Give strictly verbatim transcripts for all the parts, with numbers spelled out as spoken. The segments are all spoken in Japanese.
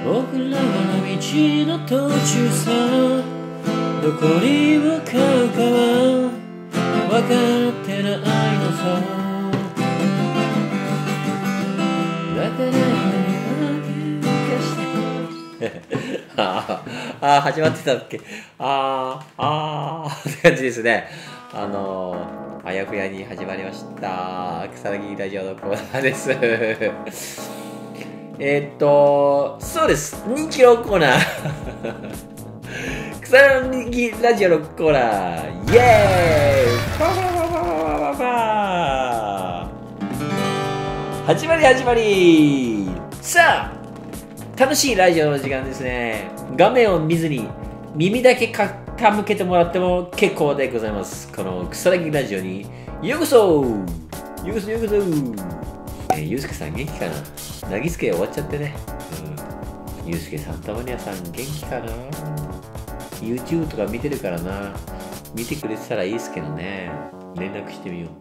僕らの道の途中さ、どこに向かうかは分かってないのさ。だからああ、始まってたっけ。あーあーって感じですね。あのー、あやふやに始まりました。草薙ラジオのコーナーです。えーっと、そうです。人気のコーナー。草薙ラジオのコーナー。イエーイパパパパパパパ始まり始まり。さあ、楽しいラジオの時間ですね。画面を見ずに耳だけ傾けてもらっても結構でございます。この草薙ラジオにようこそようこそようこそ、えー、ゆうすけさん元気かな。なぎすけ終わっちゃってね、うん、ゆうすけさんたまにはさん元気かな。 YouTube とか見てるからな。見てくれてたらいいですけどね。連絡してみよう。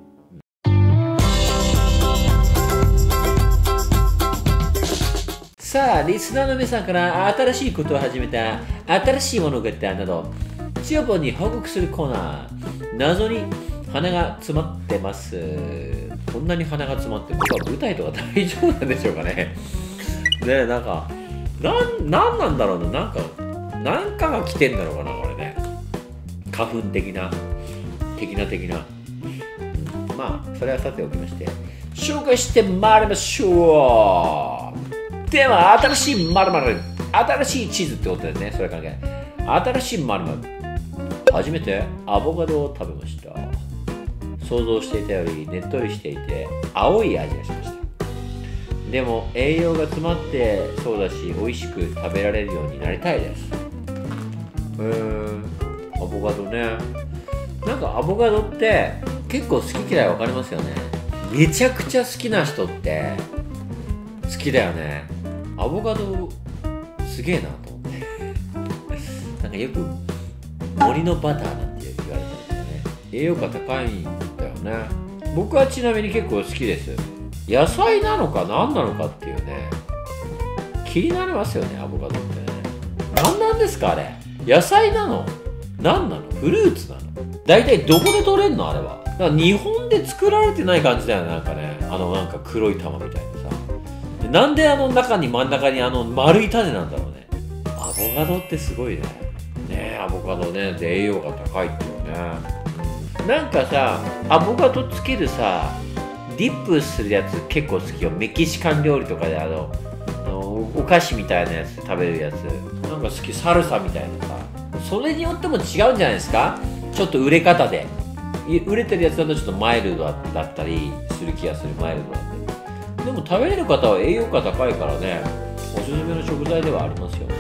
さあ、リスナーの皆さんから新しいことを始めた、新しい物語など、ちよぽんに報告するコーナー。謎に鼻が詰まってます。こんなに鼻が詰まって、僕は舞台とか大丈夫なんでしょうかね。ねえ、なんか、なん、なんなんだろうな。なんか、なんかが来てんだろうかな、これね。花粉的な、的な的な。うん、まあ、それはさておきまして、紹介してまいりましょう。では、新しい〇〇、新しいチーズってことですね。それ関係ない。新しい〇〇。初めてアボカドを食べました。想像していたよりねっとりしていて青い味がしました。でも栄養が詰まってそうだし、美味しく食べられるようになりたいです。へー、アボカドね。なんかアボカドって結構好き嫌い分かりますよね。めちゃくちゃ好きな人って好きだよね。アボカドすげえなと思ってなんかよく森のバターなんて言われたりとかね、栄養価高いんだよね。僕はちなみに結構好きです。野菜なのか何なのかっていうね、気になりますよね、アボカドってね。何なんですかあれ。野菜なの、何なの、フルーツなの。大体どこで取れんのあれは。だから日本で作られてない感じだよね。なんかね、あのなんか黒い玉みたいなさ。なんであの中に真ん中にあの丸い種なんだろうね。アボカドってすごいね。ねえ、アボカドね、で栄養が高いっていうね。なんかさ、アボカドつけるさ、ディップするやつ結構好きよ。メキシカン料理とかであの、あのお菓子みたいなやつ食べるやつ。なんか好き、サルサみたいなさ。それによっても違うんじゃないですか。ちょっと売れ方で。売れてるやつだとちょっとマイルドだったりする気がする。マイルドだったり。でも食べれる方は栄養価高いからね、おすすめの食材ではありますよね。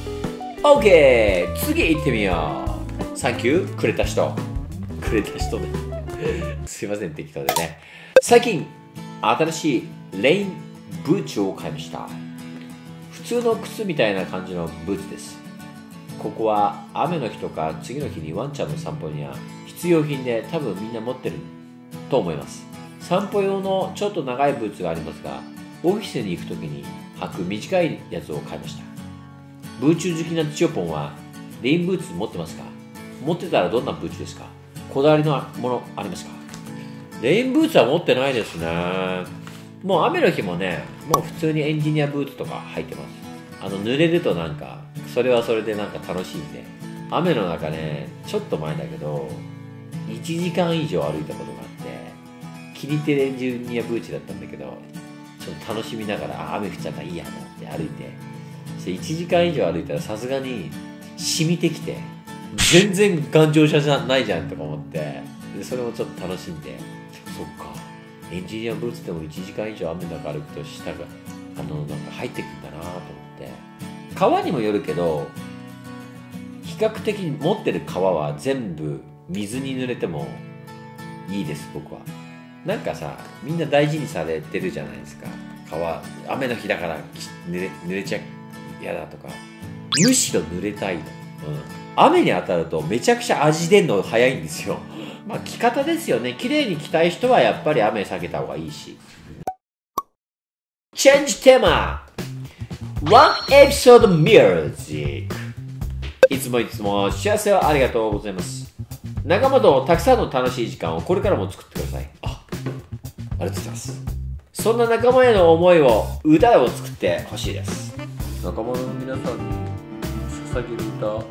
OK、 次行ってみよう。サンキューくれた人くれた人ねすいません、適当でね。最近新しいレインブーツを買いました。普通の靴みたいな感じのブーツです。ここは雨の日とか次の日にワンちゃんの散歩には必要品で、多分みんな持ってると思います。散歩用のちょっと長いブーツがありますが、オフィスに行くときに履く短いやつを買いました。ブーツ好きなチヨポンはレインブーツ持ってますか？持ってたらどんなブーツですか？こだわりのものありますか？レインブーツは持ってないですね。もう雨の日もね、もう普通にエンジニアブーツとか履いてます。あの濡れるとなんかそれはそれでなんか楽しいんで。雨の中ね、ちょっと前だけどいちじかん以上歩いたことがあって、気に入ってるエンジニアブーツだったんだけど、ちょっと楽しみながら、雨降っちゃったらいいやと思って歩いて、そしていちじかん以上歩いたらさすがに染みてきて、全然頑丈じゃないじゃんとか思って、でそれもちょっと楽しんで、そっか、エンジニアブーツでもいちじかん以上雨の中歩くと下があのなんか入ってくんだなと思って。革にもよるけど、比較的に持ってる革は全部水に濡れてもいいです、僕は。なんかさ、みんな大事にされてるじゃないですか。革、雨の日だから濡れ、濡れちゃ嫌だとか。むしろ濡れたいの、うん、雨に当たるとめちゃくちゃ味出んの早いんですよ。まあ着方ですよね。綺麗に着たい人はやっぱり雨避けた方がいいし。チェンジテーマ。 ワンエピソードミュージック。いつもいつも幸せをありがとうございます。仲間とたくさんの楽しい時間をこれからも作ってください。あ、ありがとうございます。そんな仲間への思いを歌を作ってほしいです。仲間の皆さんに捧げる歌。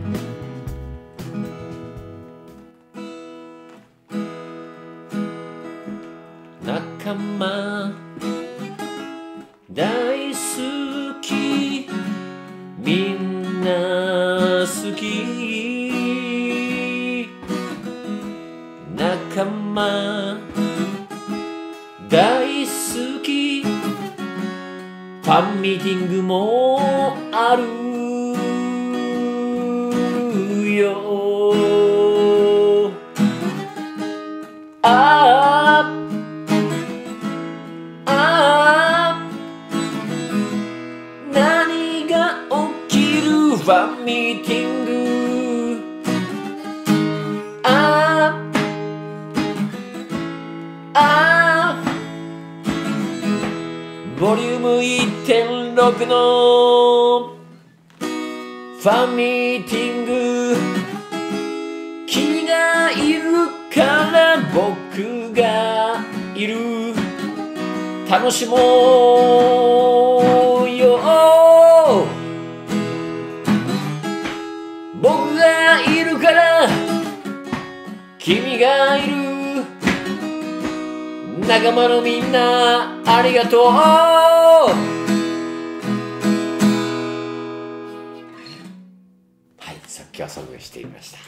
仲間大好き、みんな好き。仲間大好き、ファンミーティングもあるよ。あーファンミーティング、あーあーボリューム いってんろく のファンミーティング、君がいるから僕がいる、楽しもうよ。僕がいるから君がいる、仲間のみんなありがとう。はい、さっきはソングしてみました。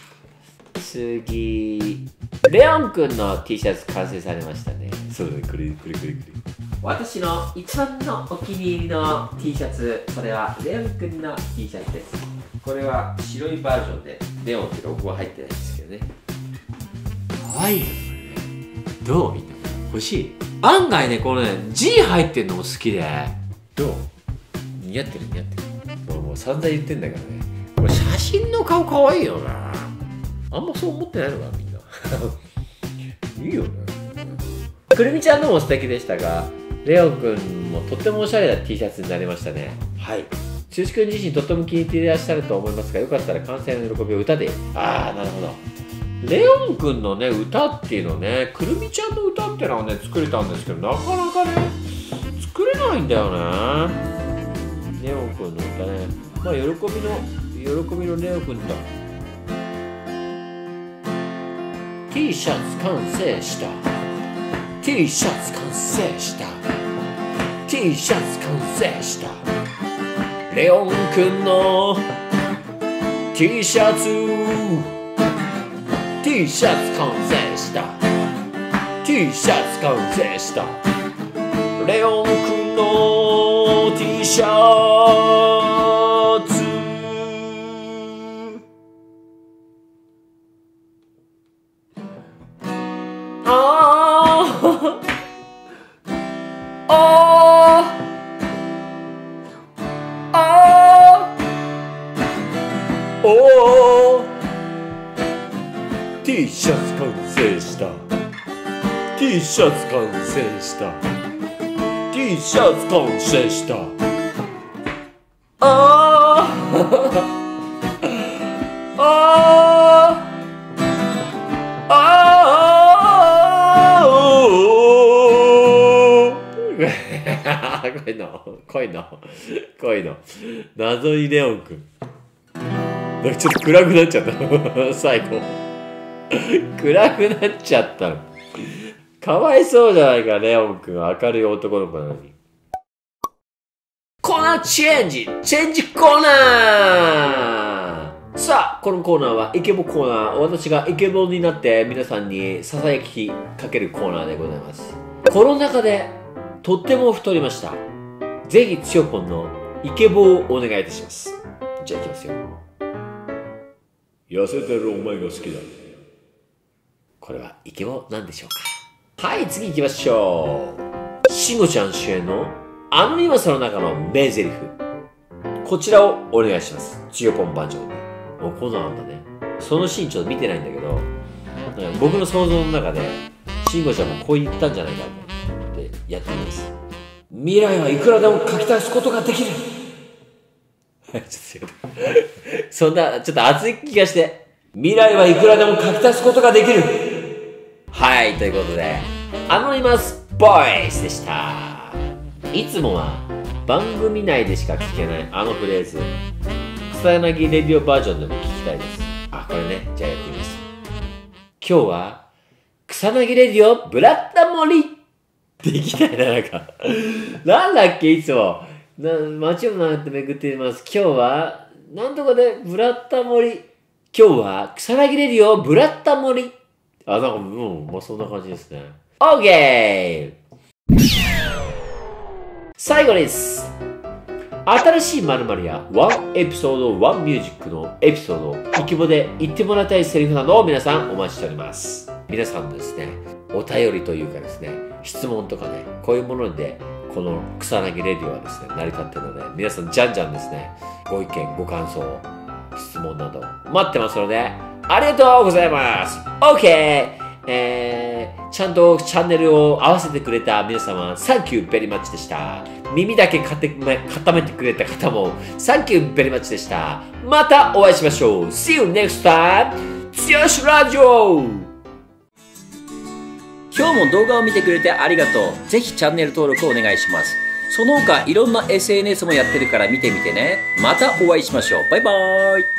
次、レオンくんの T シャツ完成されましたね。そうだね、これこれこれこれ。私の一番のお気に入りの T シャツ、それはレオンくんの T シャツです。これは白いバージョンでレオンってロゴは入ってないんですけどね。かわいいよね。どうみんな欲しい。案外ね、このね G 入ってんのも好きで。どう似合ってる似合ってる。もうもう散々言ってんだけどね、これ写真の顔かわいいよな。あんまそう思ってないのかみんないいよね。くるみちゃんのも素敵でしたが、レオンくんもとってもおしゃれな T シャツになりましたね。はい、剛くん自身とっても気に入っていらっしゃると思いますが、よかったら完成の喜びを歌で。ああ、なるほど。レオンくんのね歌っていうのね、くるみちゃんの歌っていうのはね作れたんですけど、なかなかね作れないんだよね。レオンくんの歌ね、まあ喜びの喜びのレオンくんだ。 T シャツ完成した、 T シャツ完成した、 T シャツ完成した、レオンくんの T シャツ、 T シャツ完成した、 T シャツ完成した、レオンくんの T シャツ。あーあーあーおー T シャツ完成した、 T シャツ完成した、 T シャツ完成した、あーあーあーおーこういうのこういうのこういうの謎にレオンくんなんかちょっと暗くなっちゃった最後暗くなっちゃったの。かわいそうじゃないか、レオンくんは明るい男の子なのに。コーナーチェンジチェンジコーナー。さあ、このコーナーはイケボコーナー。私がイケボになって皆さんにささやきかけるコーナーでございます。コロナ禍でとっても太りました。ぜひつよぽんのイケボをお願いいたします。じゃあいきますよ。痩せてるお前が好きだ。これはイケボなんでしょうか。はい、次行きましょう。しんごちゃん主演のアノニマスの中の名台詞。こちらをお願いします。つよぽんバージョンで。もうこんなのあんだね。そのシーンちょっと見てないんだけど、なんか僕の想像の中でしんごちゃんもこう言ったんじゃないかと思ってやってみます。未来はいくらでも書き足すことができる。 ちょっとそんな、ちょっと熱い気がして。未来はいくらでも書き足すことができる。はい、ということで、アノニマスボイスでした。いつもは番組内でしか聞けないあのフレーズ、草薙レディオバージョンでも聞きたいです。あ、これね、じゃあやってみます。今日は、草薙レディオブラッタモリって行きたいな、なんか。なんだっけ、いつも。な街を回って巡っています。今日は、なんとかでブラッタモリ。今日は、草薙レディオブラッタモリ。あ、なんか、うん、まあそんな感じですね。オーケー最後です。新しい〇〇やワンエピソードワンミュージックのエピソードをイケボで言ってもらいたいセリフなどを皆さんお待ちしております。皆さんですね、お便りというかですね、質問とかね、こういうものでこの草薙レディオはですね、成り立っているので、皆さんじゃんじゃんですね、ご意見、ご感想、質問など待ってますので、ありがとうございます。 OK! えー、ちゃんとチャンネルを合わせてくれた皆様、サンキューベリーマッチでした。耳だけ固めてくれた方も、サンキューベリーマッチでした。またお会いしましょう。See you next time! つよしラジオ。 今日も動画を見てくれてありがとう。ぜひチャンネル登録お願いします。その他いろんな エスエヌエス もやってるから見てみてね。またお会いしましょう。バイバーイ。